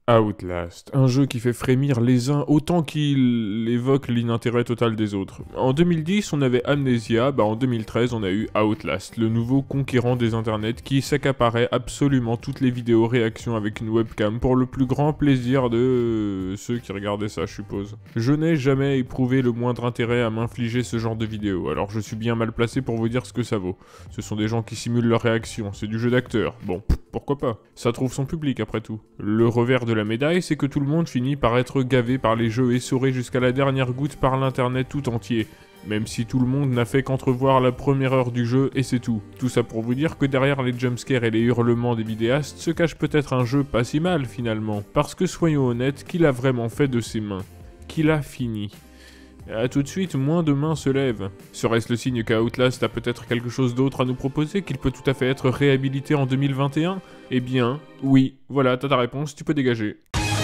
Outlast, un jeu qui fait frémir les uns autant qu'il évoque l'inintérêt total des autres. En 2010, on avait Amnesia, en 2013, on a eu Outlast, le nouveau conquérant des internets qui s'accaparait absolument toutes les vidéos réactions avec une webcam pour le plus grand plaisir de ceux qui regardaient ça, je suppose. Je n'ai jamais éprouvé le moindre intérêt à m'infliger ce genre de vidéos, alors je suis bien mal placé pour vous dire ce que ça vaut. Ce sont des gens qui simulent leurs réactions, c'est du jeu d'acteur. Bon, pourquoi pas? Ça trouve son public après tout. Le revers de la médaille, c'est que tout le monde finit par être gavé par les jeux essorés jusqu'à la dernière goutte par l'internet tout entier. Même si tout le monde n'a fait qu'entrevoir la première heure du jeu et c'est tout. Tout ça pour vous dire que derrière les jumpscares et les hurlements des vidéastes se cache peut-être un jeu pas si mal finalement. Parce que soyons honnêtes, qu'il a vraiment fait de ses mains. Qu'il a fini. A tout de suite, moins de mains se lèvent. Serait-ce le signe qu'Outlast a peut-être quelque chose d'autre à nous proposer, qu'il peut tout à fait être réhabilité en 2021? Eh bien, oui, voilà, t'as ta réponse, tu peux dégager.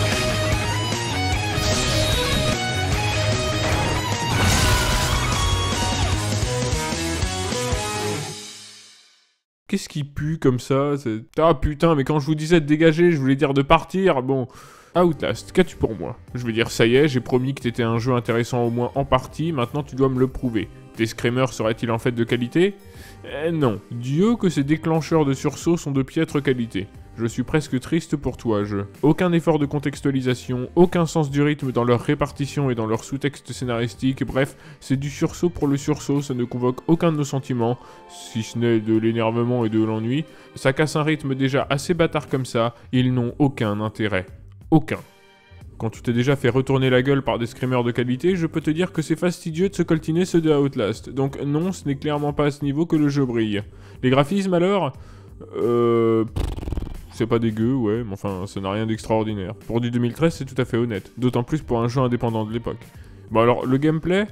Qu'est-ce qui pue comme ça? Ah putain, mais quand je vous disais de dégager, je voulais dire de partir, bon... Outlast, qu'as-tu pour moi? Je veux dire, ça y est, j'ai promis que t'étais un jeu intéressant au moins en partie, maintenant tu dois me le prouver. Tes screamers seraient-ils en fait de qualité? Non, Dieu que ces déclencheurs de sursaut sont de piètre qualité. Je suis presque triste pour toi, jeu. Aucun effort de contextualisation, aucun sens du rythme dans leur répartition et dans leur sous-texte scénaristique, bref, c'est du sursaut pour le sursaut, ça ne convoque aucun de nos sentiments, si ce n'est de l'énervement et de l'ennui. Ça casse un rythme déjà assez bâtard comme ça, ils n'ont aucun intérêt. Aucun. Quand tu t'es déjà fait retourner la gueule par des screamers de qualité, je peux te dire que c'est fastidieux de se coltiner ceux de Outlast. Donc non, ce n'est clairement pas à ce niveau que le jeu brille. Les graphismes alors c'est pas dégueu, ouais, mais enfin, ça n'a rien d'extraordinaire. Pour du 2013, c'est tout à fait honnête. D'autant plus pour un jeu indépendant de l'époque. Bon alors, le gameplay,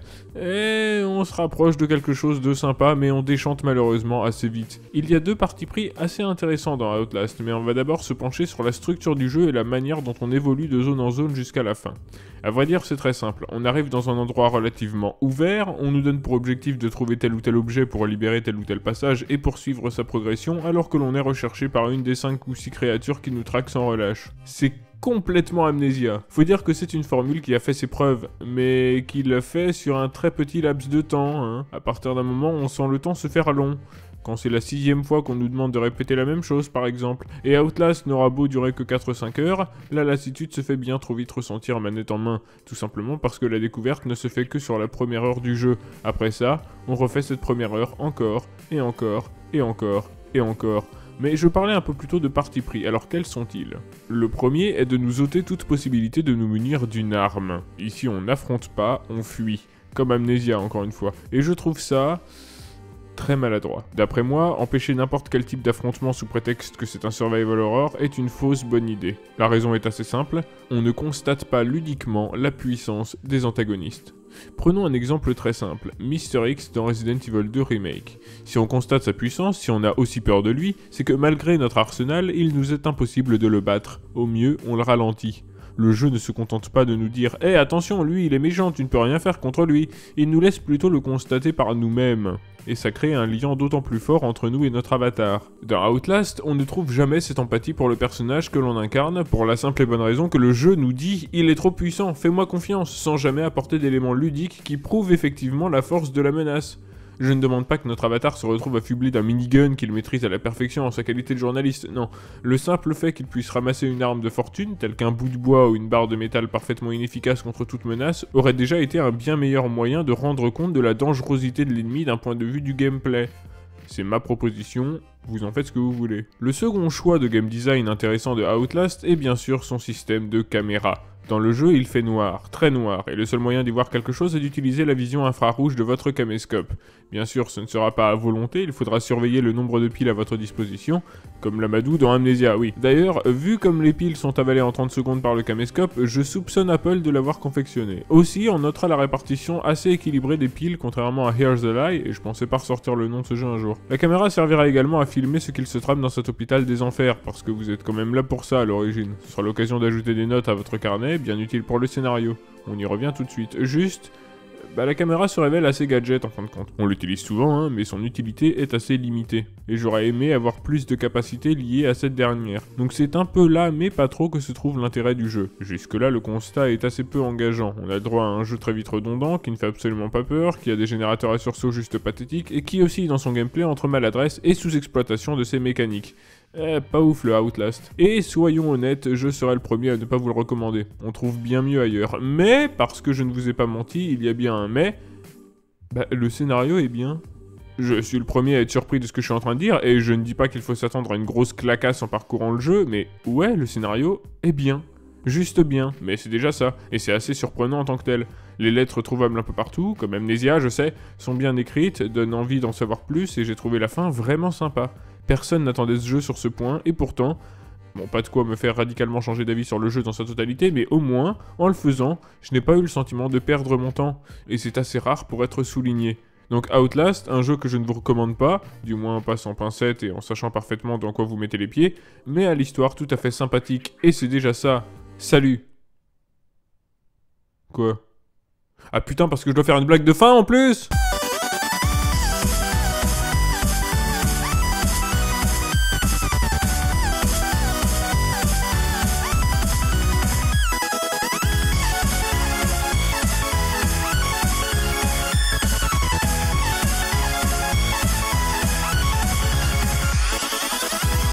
on se rapproche de quelque chose de sympa, mais on déchante malheureusement assez vite. Il y a deux partis pris assez intéressants dans Outlast, mais on va d'abord se pencher sur la structure du jeu et la manière dont on évolue de zone en zone jusqu'à la fin. À vrai dire, c'est très simple. On arrive dans un endroit relativement ouvert, on nous donne pour objectif de trouver tel ou tel objet pour libérer tel ou tel passage et poursuivre sa progression, alors que l'on est recherché par une des 5 ou 6 créatures qui nous traquent sans relâche. C'est complètement Amnesia. Faut dire que c'est une formule qui a fait ses preuves, mais qui l'a fait sur un très petit laps de temps, hein. À partir d'un moment, on sent le temps se faire long. Quand c'est la 6ème fois qu'on nous demande de répéter la même chose, par exemple. Et Outlast n'aura beau durer que 4-5 heures, la lassitude se fait bien trop vite ressentir manette en main, tout simplement parce que la découverte ne se fait que sur la première heure du jeu. Après ça, on refait cette première heure encore, et encore, et encore, et encore. Mais je parlais un peu plus tôt de parti pris, alors quels sont-ils? Le premier est de nous ôter toute possibilité de nous munir d'une arme. Ici on n'affronte pas, on fuit. Comme Amnesia encore une fois. Et je trouve ça... très maladroit. D'après moi, empêcher n'importe quel type d'affrontement sous prétexte que c'est un survival horror est une fausse bonne idée. La raison est assez simple, on ne constate pas ludiquement la puissance des antagonistes. Prenons un exemple très simple, Mr. X dans Resident Evil 2 Remake. Si on constate sa puissance, si on a aussi peur de lui, c'est que malgré notre arsenal, il nous est impossible de le battre. Au mieux, on le ralentit. Le jeu ne se contente pas de nous dire « Hé, attention, lui, il est méchant, tu ne peux rien faire contre lui ». Il nous laisse plutôt le constater par nous-mêmes. Et ça crée un lien d'autant plus fort entre nous et notre avatar. Dans Outlast, on ne trouve jamais cette empathie pour le personnage que l'on incarne, pour la simple et bonne raison que le jeu nous dit « Il est trop puissant, fais-moi confiance », sans jamais apporter d'éléments ludiques qui prouvent effectivement la force de la menace. Je ne demande pas que notre avatar se retrouve affublé d'un minigun qu'il maîtrise à la perfection en sa qualité de journaliste, non. Le simple fait qu'il puisse ramasser une arme de fortune, telle qu'un bout de bois ou une barre de métal parfaitement inefficace contre toute menace, aurait déjà été un bien meilleur moyen de rendre compte de la dangerosité de l'ennemi d'un point de vue du gameplay. C'est ma proposition, vous en faites ce que vous voulez. Le second choix de game design intéressant de Outlast est bien sûr son système de caméra. Dans le jeu, il fait noir, très noir, et le seul moyen d'y voir quelque chose est d'utiliser la vision infrarouge de votre caméscope. Bien sûr, ce ne sera pas à volonté, il faudra surveiller le nombre de piles à votre disposition, comme l'Amadou dans Amnesia, oui. D'ailleurs, vu comme les piles sont avalées en 30 secondes par le caméscope, je soupçonne Apple de l'avoir confectionné. Aussi, on notera la répartition assez équilibrée des piles, contrairement à Here's the Lie, et je pensais pas ressortir le nom de ce jeu un jour. La caméra servira également à filmer ce qu'il se trame dans cet hôpital des enfers, parce que vous êtes quand même là pour ça à l'origine. Ce sera l'occasion d'ajouter des notes à votre carnet, bien utile pour le scénario. On y revient tout de suite. Juste, la caméra se révèle assez gadget en fin de compte. On l'utilise souvent, hein, mais son utilité est assez limitée. Et j'aurais aimé avoir plus de capacités liées à cette dernière. Donc c'est un peu là, mais pas trop, que se trouve l'intérêt du jeu. Jusque-là, le constat est assez peu engageant. On a le droit à un jeu très vite redondant, qui ne fait absolument pas peur, qui a des générateurs à sursaut juste pathétiques, et qui oscille dans son gameplay entre maladresse et sous-exploitation de ses mécaniques. Pas ouf le Outlast. Et soyons honnêtes, je serai le premier à ne pas vous le recommander. On trouve bien mieux ailleurs. Mais, parce que je ne vous ai pas menti, il y a bien un mais, le scénario est bien. Je suis le premier à être surpris de ce que je suis en train de dire, et je ne dis pas qu'il faut s'attendre à une grosse clacasse en parcourant le jeu, mais ouais, le scénario est bien. Juste bien, mais c'est déjà ça, et c'est assez surprenant en tant que tel. Les lettres trouvables un peu partout, comme Amnesia, je sais, sont bien écrites, donnent envie d'en savoir plus, et j'ai trouvé la fin vraiment sympa. Personne n'attendait ce jeu sur ce point, et pourtant, bon, pas de quoi me faire radicalement changer d'avis sur le jeu dans sa totalité, mais au moins, en le faisant, je n'ai pas eu le sentiment de perdre mon temps, et c'est assez rare pour être souligné. Donc Outlast, un jeu que je ne vous recommande pas, du moins pas sans pincette et en sachant parfaitement dans quoi vous mettez les pieds, mais à l'histoire tout à fait sympathique, et c'est déjà ça. Salut. Quoi? Ah putain, parce que je dois faire une blague de fin en plus?